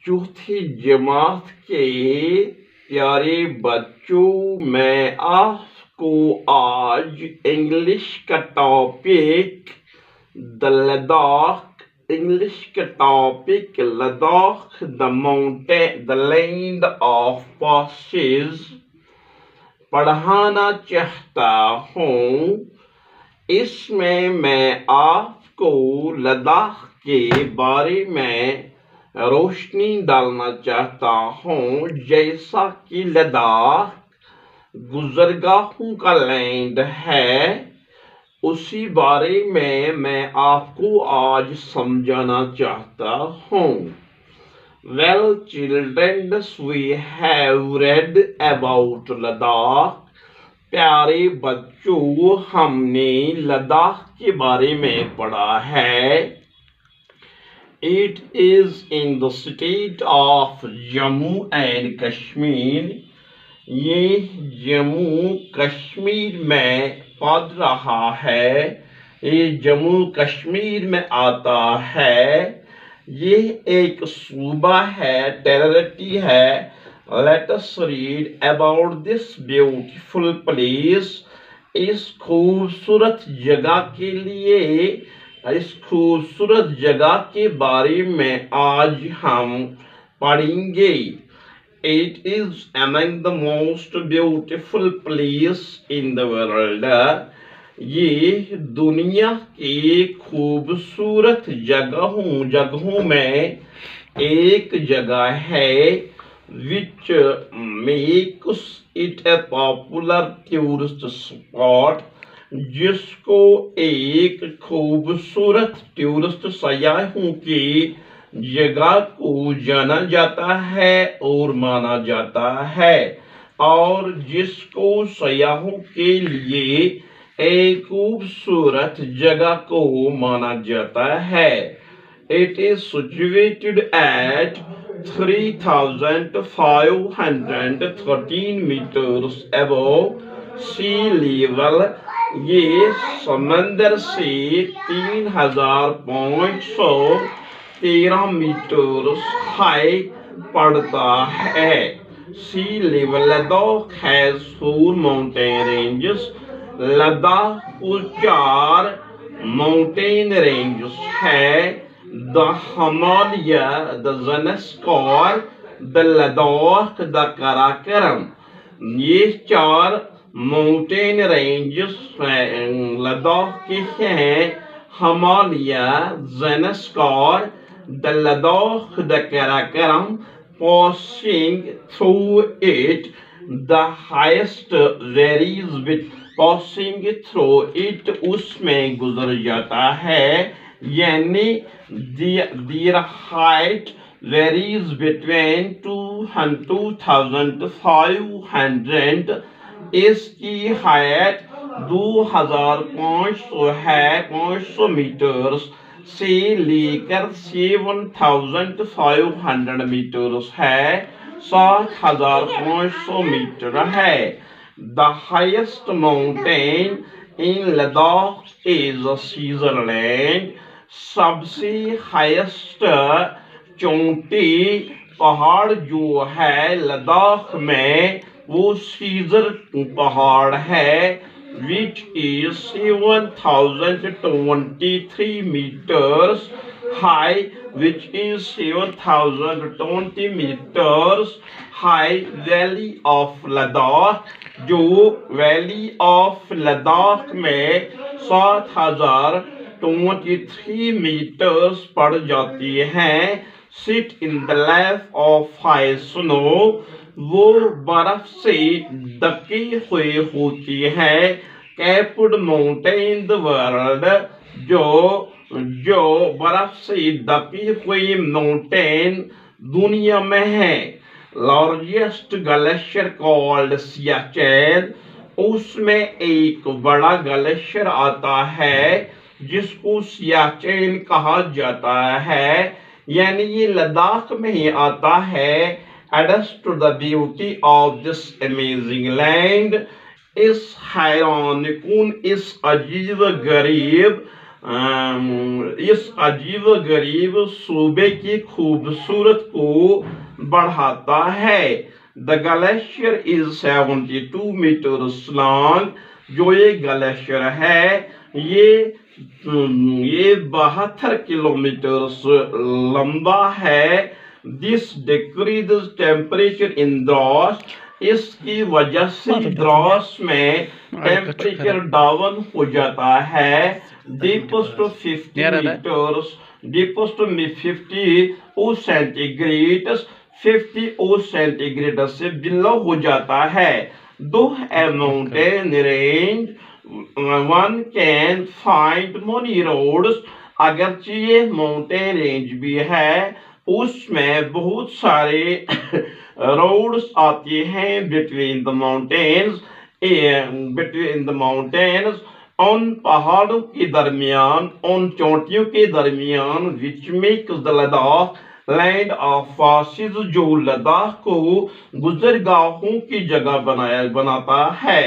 चौथी जमात के प्यारे बच्चों, मैं आपको आज इंग्लिश का topic Ladakh the mountain the land of passes पढ़ाना चाहता हूँ। इसमें मैं आपको लद्दाख के बारे में रोशनी डालना चाहता हूँ। जैसा कि लद्दाख गुज़रगाहों का लैंड है, उसी बारे में मैं आपको आज समझाना चाहता हूँ। Well, children, we have read about Ladakh. प्यारे बच्चों, हमने लद्दाख के बारे में पढ़ा है। It is in the state of Jammu and Kashmir. ये जम्मू कश्मीर में पड़ रहा है। ये जम्मू कश्मीर में आता है। ये एक सूबा है, टेरिटरी है। Let us read about this beautiful place. इस खूबसूरत जगह के लिए, इस खूबसूरत जगह के बारे में आज हम पढ़ेंगे। It is among the most beautiful place in the world. ये दुनिया की खूबसूरत जगहों में एक जगह है। Which makes it a popular tourist spot. जिसको एक खूबसूरत टूरिस्ट सयाहों की जगह को जाना जाता है और माना जाता है, और जिसको सयाहों के लिए एक खूबसूरत जगह को माना जाता है। It is situated at 3,513 meters above sea level. ये समंदर से 3,513 मीटर हाई पड़ता है। Sea level Ladakh has 4 mountain ranges. Ladakh को 4 माउंटेन रेंजेस है। The Himalaya, the Zanskar, the Ladakh, the Karakoram. ये 4 माउंटेन रेंजेस लद्दाख के हैं। Himalaya, Zanskar, the Ladakh, the Karakoram. Passing through it, the highest varies with passing through it, उसमें गुजर जाता है। यानी their height varies between 2,500। इसकी हाइट 2,500 है, 500 मीटर से लेकर 7,500 मीटर है, 7,500 मीटर है। The highest mountain in Ladakh is Switzerland. सबसे हाइएस्ट चोटी पहाड़ जो है लद्दाख में, वो स्विट्जर पहाड़ है। Which is 7,023 meters high, which is 7,020 meters high valley of Ladakh, जो वैली ऑफ लद्दाख में 7,023 मीटर्स पड़ जाती हैं। Sit in the lap of high snow, वो बर्फ से ढकी हुई होती है। कैप्ड माउंटेन द वर्ल्ड, जो बर्फ से ढकी हुई माउंटेन दुनिया में है। लार्जेस्ट ग्लेशियर कॉल्ड सियाचिन, उसमें एक बड़ा ग्लेशियर आता है जिसको सियाचिन कहा जाता है। यानी ये लद्दाख में ही आता है। Adds to the beauty of this amazing land, इस हैरान कुन, इस अजीब गरीब इस अजीब गरीब सूबे की खूबसूरत को बढ़ाता है। The glacier is 72 metres long. जो ये ग्लेशियर है ये 72 किलोमीटर लंबा है। This decreases temperature in Dras. इसकी वजह से द्रास में टेम्परेचर डाउन हो जाता है। deepest 50 meters, deepest 50 centigrade, 50 centigrade से बिलो हो जाता है। दो mountain range one can find many roads। अगरचे ये माउंटेन रेंज भी है उसमें बहुत सारे रोड्स आते हैं बिटवीन द माउंटेन्स, उन पहाड़ों के दरमियान, उन चोटियों के दरमियान, which makes the Ladakh land of passes, जो लद्दाख को गुजरगाहों की जगह बनाता है।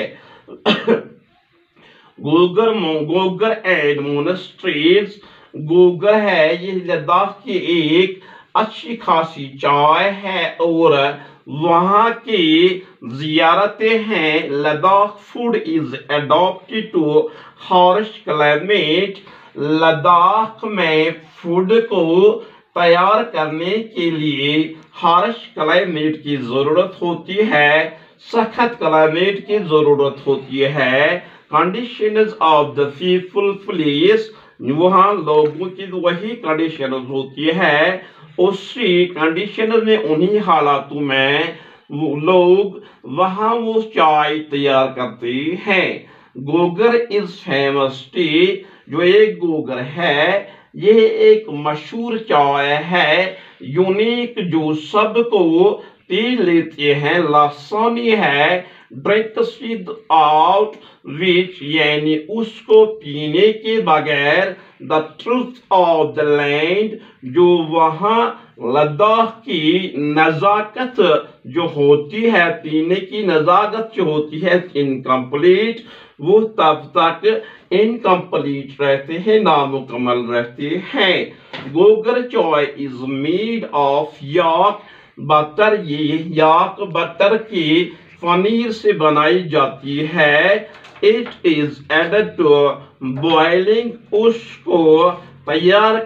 गोगर एंड मोनेस्ट्रीज। गोगर है ये लद्दाख की एक अच्छी खासी चाय है और वहां की जियारतें हैं। Ladakh food is adopted to harsh climate. Ladakh में फूड को तैयार करने के लिए हार्श क्लाइमेट की जरूरत होती है, सख्त क्लाइमेट की जरूरत होती है। Conditions of the people place, वहाँ लोगों की वही कंडीशन होती है, उसी कंडीशन में उन्हीं हालातों में वो लोग वहाँ वो चाय तैयार करते हैं। Gurgur is famous tea. जो एक गोगर है ये एक मशहूर चाय है, यूनिक, जो सबको पी लेते हैं, लासानी है। ड्रिंक्स विदाउट विच यानी उसको पीने के बगैर। The truth of the land, जो वहाँ लद्दाख की नजाकत जो होती है, पीने की नजाकत जो होती है, इनकम्प्लीट, वो तब तक इनकम्प्लीट रहते हैं, नामुकम्मल रहते हैं। Gurgur chai is made of yak butter. ये याक बटर की पनीर से बनाई जाती है। It is added to boiling. उसको तैयार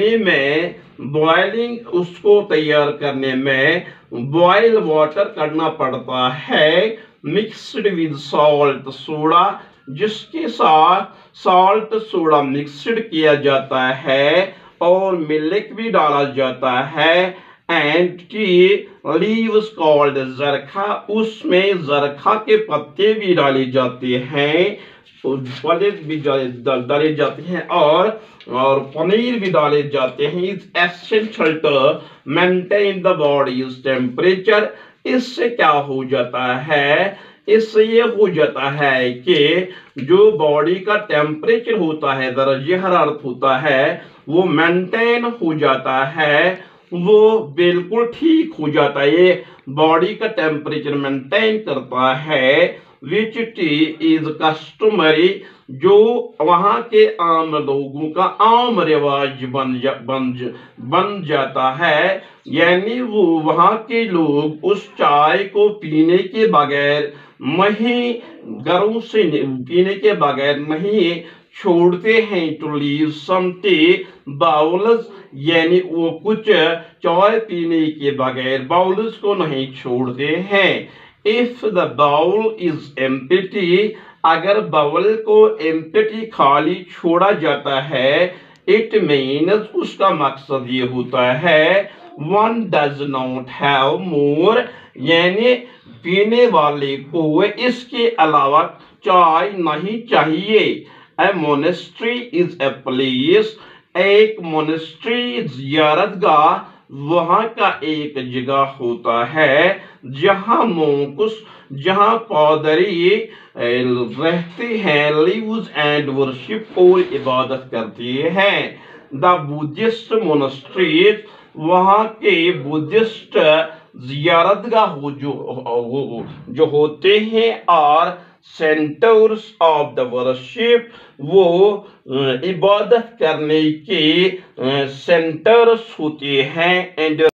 करने में बॉयल वाटर करना पड़ता है, मिक्सड विद सॉल्ट सोडा, जिसके साथ सॉल्ट सोडा मिक्सड किया जाता है और मिल्क भी डाला जाता है। And tea leaves called zarkha, उसमें जरखा के पत्ते भी डाले जाते हैं, भी डाले जाते हैं और पनीर भी डाले जाते हैं। Is essential to maintain the body's temperature. इससे क्या हो जाता है, इससे ये हो जाता है कि जो बॉडी का टेम्परेचर होता है, दर्जे हरारत होता है, वो मेंटेन हो जाता है, वो बिल्कुल ठीक हो जाता है। ये बॉडी का टेम्परेचर मेंटेन करता है। विच टी इज कस्टमरी, जो वहां के आम लोगों का आम रिवाज बन जाता है, यानी वो वहां के लोग उस चाय को पीने के बगैर घरों से पीने के बगैर नहीं छोड़ते हैं। To leave some tea bowls, यानी वो कुछ चाय पीने के बगैर बाउल्स को नहीं छोड़ते हैं। If the bowl is empty, अगर बाउल को एम्प्टी खाली छोड़ा जाता है, इट मीन्स उसका मकसद ये होता है one does not have more, यानी पीने वाले को इसके अलावा चाय नहीं चाहिए। A monastery is a place, एक मोनेस्ट्री जियारतगाह वहां का एक जगह होता है जहां पादरी रहते हैं, लिव्स एंड वर्शिप, और इबादत करते हैं। द बुद्धिस्ट मोनेस्ट्रीज, वहां के बुद्धिस्ट जियारतगाह जो होते हैं, और सेंटर्स ऑफ द वर्शिप, वो इबादत करने के सेंटर्स होते हैं। एंड